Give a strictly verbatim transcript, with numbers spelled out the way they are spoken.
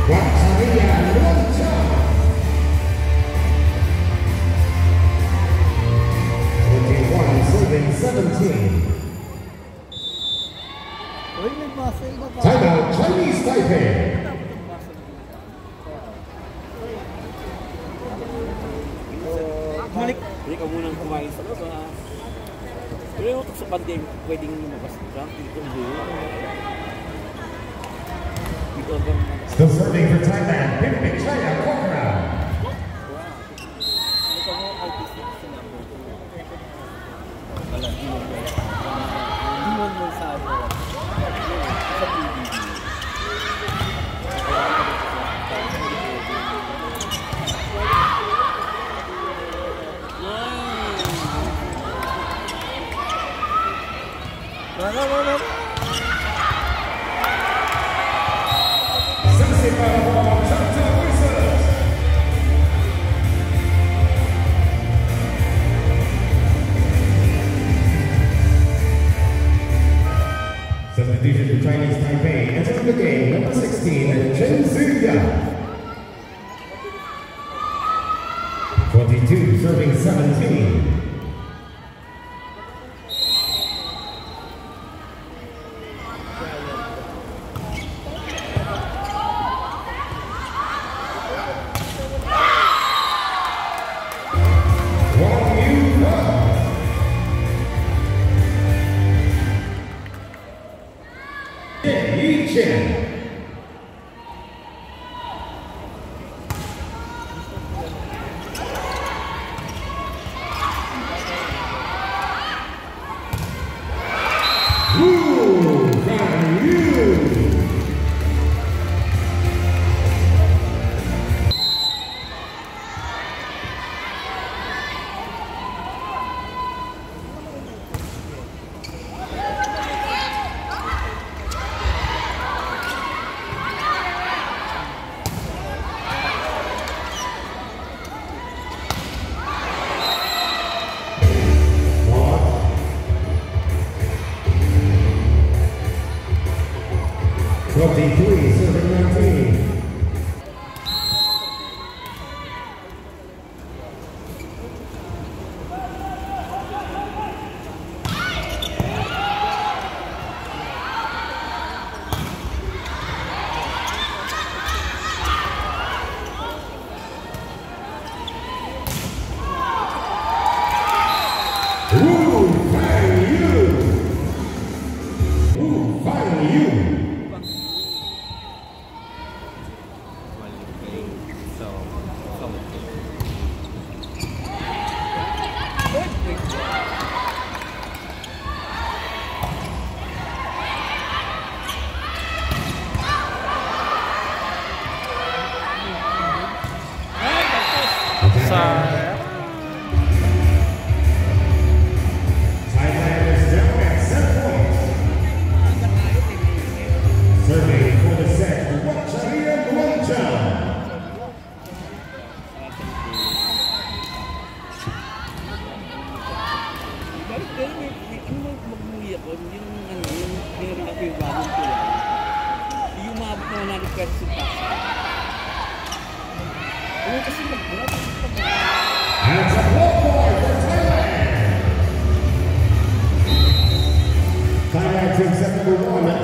seventeen. Thailand and Chinese Taipei. Balik. Balik ka munang kumain sa labas. Pero yung sa pandemic, pwedeng lumabas ka. Still serving for Thailand, Pimpic China, Kokra. Substitution for Chinese Taipei, entering the game, number sixteen, Chen Zuya. twenty-two, serving seventeen. Chen. Ooh, can you? twenty-three, serving nineteen. Ooh, fang you! Ooh, fang you! Thailand is down at set point. Serving for the set, Watcharian Guangzhou. And it's a blow point for Thailand. Thailand takes set number one.